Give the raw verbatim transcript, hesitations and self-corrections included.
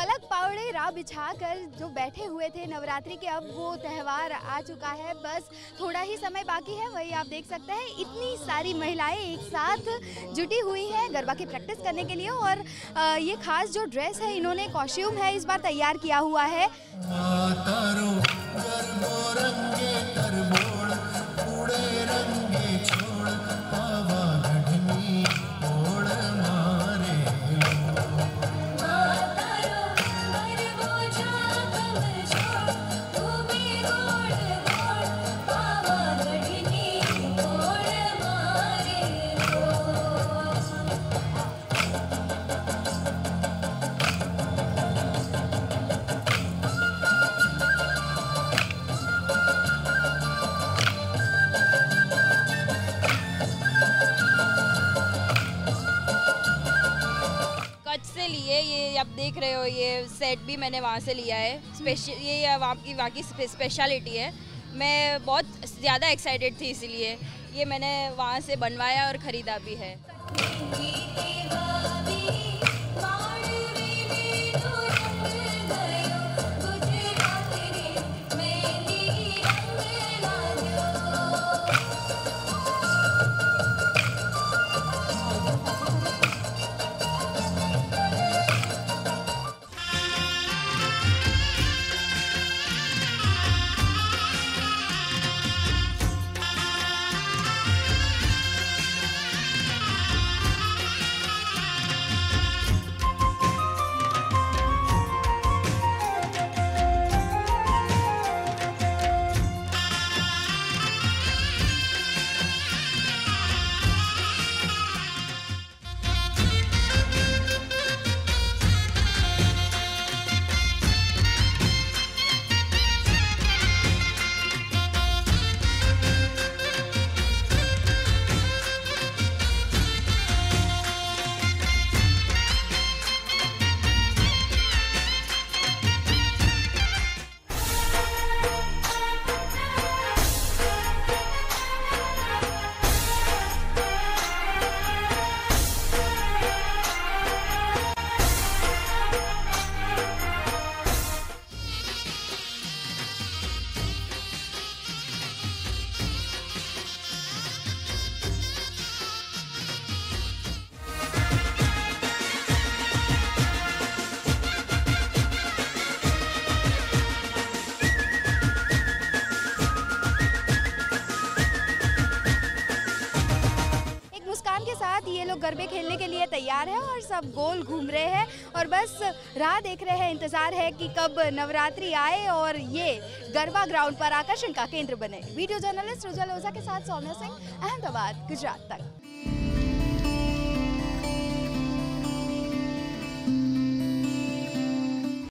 पलक पावड़े राह बिछाकर जो बैठे हुए थे नवरात्रि के, अब वो त्यौहार आ चुका है। बस थोड़ा ही समय बाकी है। वही आप देख सकते हैं इतनी सारी महिलाएं एक साथ जुटी हुई हैं गरबा की प्रैक्टिस करने के लिए। और ये खास जो ड्रेस है, इन्होंने कॉस्ट्यूम है इस बार तैयार किया हुआ है। से लिए ये आप देख रहे हो, ये सेट भी मैंने वहाँ से लिया है। स्पेशल ये वहाँ की वहाँ की स्पेशलिटी है। मैं बहुत ज़्यादा एक्साइटेड थी, इसलिए ये मैंने वहाँ से बनवाया और ख़रीदा भी है। के साथ ये लोग गरबे खेलने के लिए तैयार है और सब गोल घूम रहे हैं और बस राह देख रहे हैं, इंतजार है कि कब नवरात्रि आए और ये गरबा ग्राउंड पर आकर्षण का केंद्र बने। वीडियो जर्नलिस्ट रुजल ओझा के साथ सौम्या सिंह, अहमदाबाद, गुजरात तक।